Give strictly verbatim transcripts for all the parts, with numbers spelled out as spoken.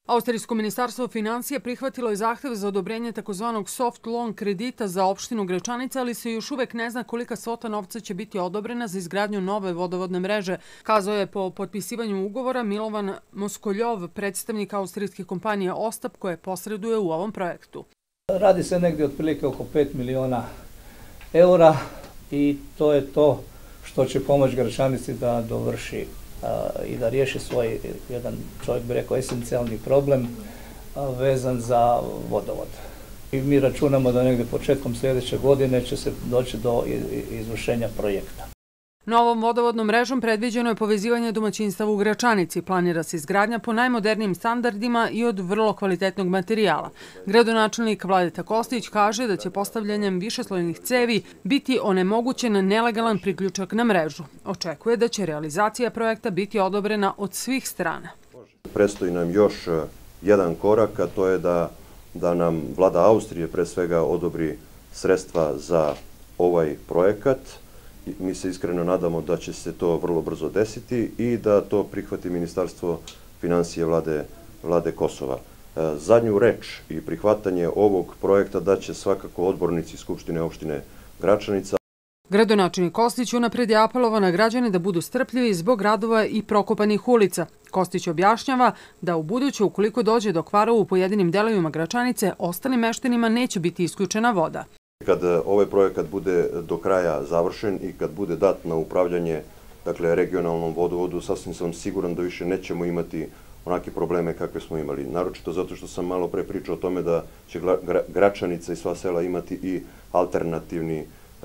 Austrijsko ministarstvo finansija prihvatilo je zahtev za odobrenje takozvanog soft loan kredita za opštinu Gračanica, ali se još uvek ne zna kolika svota novca će biti odobrena za izgradnju nove vodovodne mreže, kazao je po potpisivanju ugovora Milovan Moskoljov, predstavnik austrijske kompanije Ostap, koje posreduje u ovom projektu. Radi se negdje otprilike oko pet miliona eura i to je to što će pomoći Gračanici da dovrši i da riješi svoj, jedan čovjek bi rekao, esencijalni problem vezan za vodovod. I mi računamo da negdje početkom sljedeće godine će se doći do izvršenja projekta. Novom vodovodnom mrežom predviđeno je povezivanje domaćinstava u Gračanici. Planira se izgradnja po najmodernijim standardima i od vrlo kvalitetnog materijala. Gradonačelnik Vladeta Kostić kaže da će postavljanjem višeslojnih cevi biti onemogućen nelegalan priključak na mrežu. Očekuje da će realizacija projekta biti odobrena od svih strana. Predstoji nam još jedan korak, a to je da, da nam vlada Austrije pre svega odobri sredstva za ovaj projekat. Mi se iskreno nadamo da će se to vrlo brzo desiti i da to prihvati Ministarstvo finansije vlade, vlade Kosova. Zadnju reč i prihvatanje ovog projekta daće svakako odbornici Skupštine opštine Gračanica. Gradonačelnik Kostić unapred je apelovao na građane da budu strpljivi zbog radova i prokopanih ulica. Kostić objašnjava da u buduće, ukoliko dođe do kvarova u pojedinim delovima Gračanice, ostalim meštanima neće biti isključena voda. Kad ovaj projekat bude do kraja završen i kad bude dat na upravljanje, dakle, regionalnom vodovodu, sasvim sam siguran da više nećemo imati onake probleme kakve smo imali. Naročito zato što sam malo pre pričao o tome da će Gračanica i sva sela imati i alternativni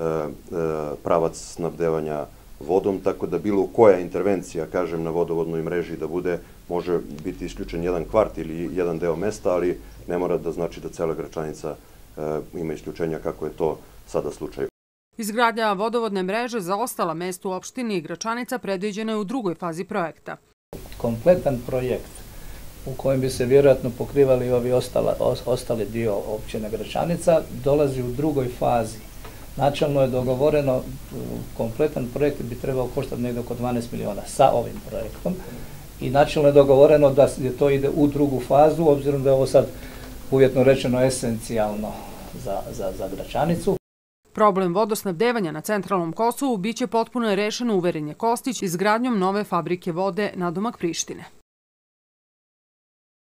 pravac snabdevanja vodom, tako da bilo koja intervencija, kažem, na vodovodnoj mreži da bude, može biti isključen jedan kvart ili jedan deo mesta, ali ne mora da znači da cela Gračanica ima isključenja kako je to sada slučaj. Izgradnja vodovodne mreže za ostala mesta u opštini Gračanica predviđena je u drugoj fazi projekta. Kompletan projekt u kojem bi se vjerojatno pokrivali ovi ostala, ostali dio općine Gračanica dolazi u drugoj fazi. Načelno je dogovoreno, kompletan projekt bi trebao koštati negdje oko dvanaest miliona sa ovim projektom i načelno je dogovoreno da to ide u drugu fazu, obzirom da je ovo sad uvjetno rečeno esencijalno za, za, za Gračanicu. Problem vodosnabdevanja na centralnom Kosovu biće potpuno rešen, uveren je Kostić, izgradnjom nove fabrike vode nadomak Prištine.